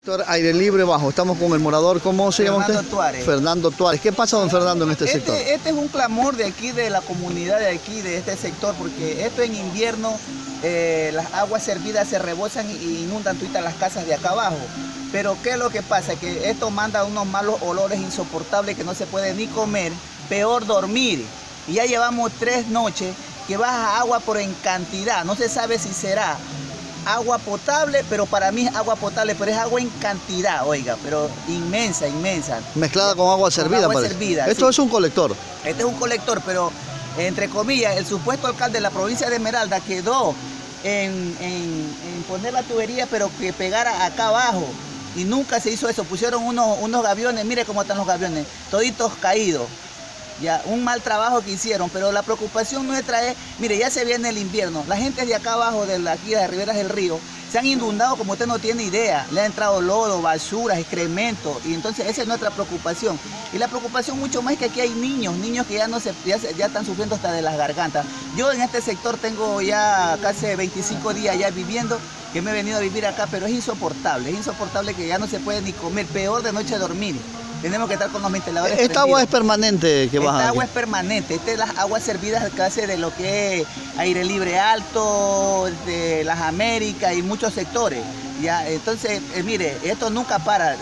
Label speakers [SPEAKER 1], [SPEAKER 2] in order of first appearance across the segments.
[SPEAKER 1] Aire Libre Bajo, estamos con el morador, ¿cómo se llama usted?
[SPEAKER 2] Fernando Tuárez.
[SPEAKER 1] Fernando Tuárez. ¿Qué pasa, don Fernando, en este sector?
[SPEAKER 2] Este es un clamor de aquí, de la comunidad de aquí, de este sector, porque esto en invierno, las aguas servidas se rebosan y inundan todas las casas de acá abajo. Pero ¿qué es lo que pasa? Que esto manda unos malos olores insoportables que no se puede ni comer, peor dormir. Y ya llevamos 3 noches que baja agua por en cantidad, no se sabe si será agua potable, pero para mí es agua potable, pero es agua en cantidad, oiga, pero inmensa, inmensa.
[SPEAKER 1] Mezclada con agua servida,
[SPEAKER 2] agua
[SPEAKER 1] parece.
[SPEAKER 2] servida,
[SPEAKER 1] Esto
[SPEAKER 2] sí.
[SPEAKER 1] es un colector.
[SPEAKER 2] Este es un colector, pero entre comillas, el supuesto alcalde de la provincia de Esmeralda quedó en poner la tubería, pero que pegara acá abajo. Y nunca se hizo eso. Pusieron unos gaviones, mire cómo están los gaviones, toditos caídos. Ya, un mal trabajo que hicieron, pero la preocupación nuestra es, mire, ya se viene el invierno, la gente de acá abajo, de aquí de Riberas del Río, se han inundado como usted no tiene idea, le ha entrado lodo, basuras, excrementos, y entonces esa es nuestra preocupación. Y la preocupación mucho más es que aquí hay niños que ya están sufriendo hasta de las gargantas. Yo en este sector tengo ya casi 25 días ya viviendo, que me he venido a vivir acá, pero es insoportable que ya no se puede ni comer, peor de noche dormir. Tenemos que estar con los ventiladores prendidos.
[SPEAKER 1] Esta agua es permanente que baja.
[SPEAKER 2] Esta agua es permanente. Esta es las aguas servidas casi de lo que es Aire Libre Alto, de las Américas y muchos sectores. Ya, entonces, mire, esto nunca para.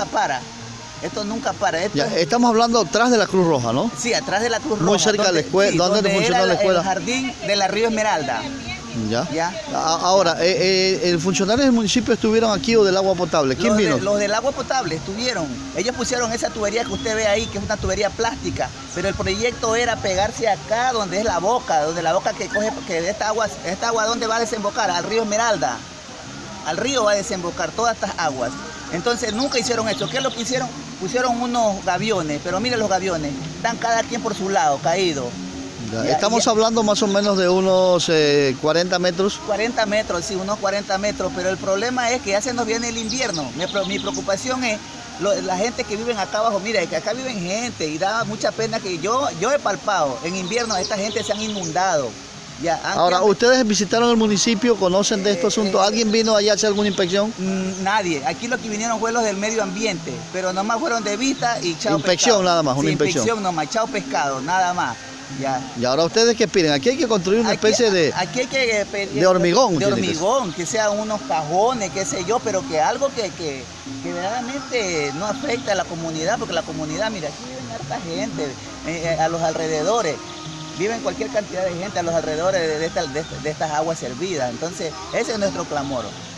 [SPEAKER 1] Ya, estamos hablando atrás de la Cruz Roja, ¿no?
[SPEAKER 2] Sí, atrás de la Cruz Roja.
[SPEAKER 1] Muy cerca de la escuela.
[SPEAKER 2] Sí,
[SPEAKER 1] ¿Dónde funciona la escuela?
[SPEAKER 2] El jardín de la Río Esmeralda.
[SPEAKER 1] ¿Ya? Ahora, ¿el funcionario del municipio estuvieron aquí o del agua potable? ¿Quién vino?
[SPEAKER 2] Los del agua potable estuvieron. Ellos pusieron esa tubería que usted ve ahí, que es una tubería plástica, pero el proyecto era pegarse acá donde es la boca, que coge, que esta agua, ¿dónde va a desembocar? Al río Esmeralda. Al río va a desembocar todas estas aguas. Entonces nunca hicieron eso. ¿Qué es lo que hicieron? Pusieron unos gaviones, pero miren los gaviones, están cada quien por su lado, caídos.
[SPEAKER 1] Estamos hablando más o menos de unos 40 metros.
[SPEAKER 2] 40 metros, sí, unos 40 metros, pero el problema es que ya se nos viene el invierno. Mi preocupación es la gente que vive acá abajo. Mira, que acá viven gente y da mucha pena que yo he palpado. En invierno esta gente se han inundado. Ya,
[SPEAKER 1] ahora, ¿ustedes visitaron el municipio? ¿Conocen de estos asuntos? ¿Alguien vino allá a hacer alguna inspección?
[SPEAKER 2] Nadie. Aquí lo que vinieron fue los del medio ambiente, pero nomás fueron de vista y chao
[SPEAKER 1] inspección
[SPEAKER 2] pescado.
[SPEAKER 1] Nada más, una inspección.
[SPEAKER 2] Inspección nomás, chao pescado, nada más. Ya.
[SPEAKER 1] Y ahora ustedes qué piden, aquí hay que construir una especie de hormigón.
[SPEAKER 2] De hormigón, que sean unos cajones, qué sé yo, pero que algo que verdaderamente no afecta a la comunidad, porque la comunidad, mira, aquí viven harta gente, a los alrededores, viven cualquier cantidad de gente a los alrededores de estas aguas servidas. Entonces, ese es nuestro clamor.